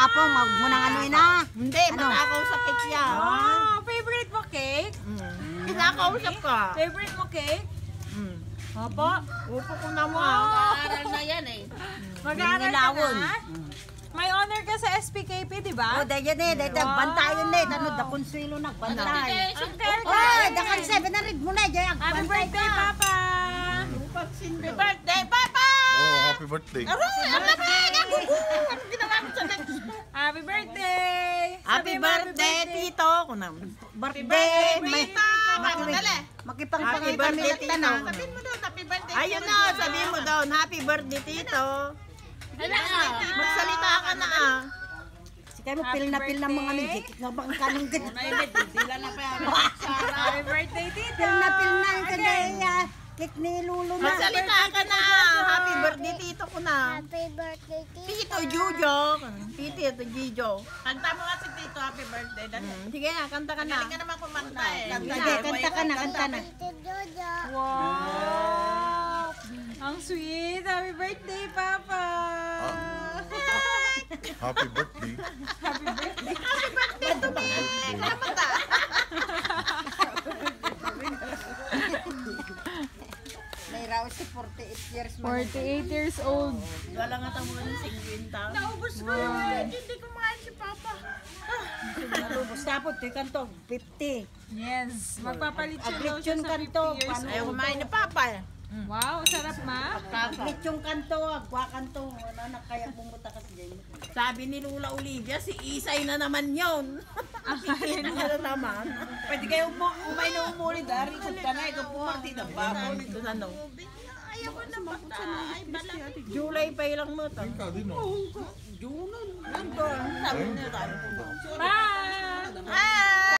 Apo, magmunang ano na. Hindi, makakausapit siya. Oh, favorite mo cake? Kinakausap ka. Favorite mo cake? Opo. Upo ko naman. Mag-aaral na yan eh. Mag-aaral ka Nilawon. na? May honor ka sa SPKP, di ba? O, dahil yan eh. Dahil bantayan na eh. Ano, da Consuelo nagbantay. Uncle O, dakan 700 mo na. Dahil Happy agbantay birthday, ka. Papa! Happy birthday, Papa! Oh, happy birthday. Happy birthday! Happy Sabi mo, birthday, Tito. Birthday. May Dali. makipang-pangay Happy kami birthday, na tanong. Tito. Sabihin mo doon, happy birthday. Ayun na, sabihin mo doon, happy birthday, Tito. Magsalita ka na ah. Si kayo pil na mga mijik. Nga bang kanong ganda. Happy birthday, Tito! Pil na yung kagaya. Kik ni Lulu na. Magsalita ka na. Happy birthday, Tito ko na. Happy birthday, Tito Jojo. Tito Jojo. Kanta mo nga si Tito, happy birthday. Dali. Sige na, kanta ka na. Hindi ka naman kumanta eh. Sige, kanta ka na, kanta na. Tito Jojo. Wow! Ang sweet! Happy birthday, Papa! Happy birthday. May raw si 48 years mo. 48 years old. Wala nga tamo ng 50. Naubos ko yung hindi kumain si Papa. Lubos tapos, ito yung kanto, 50. Yes. Magpapalit siya daw siya Lechon sa 50 kanto, years paano? Ayaw old. kumain ni Papa. Wow, sarap ma. Aglit yung kanto, agwa kanto. Ano na kaya pumunta kasi dyan. Sabi ni Lula Olivia, si Isay na naman yun. Ayun na naman. Pwede kayo kumain na umulit. Dari ko ka na, ikaw pumarti ng bako. Doon ano? Ayaw ko na bata. Ay, balat. July pa ilang mo to. Ikaw din, oh. Nandun. Sabi niya tayo. Ma,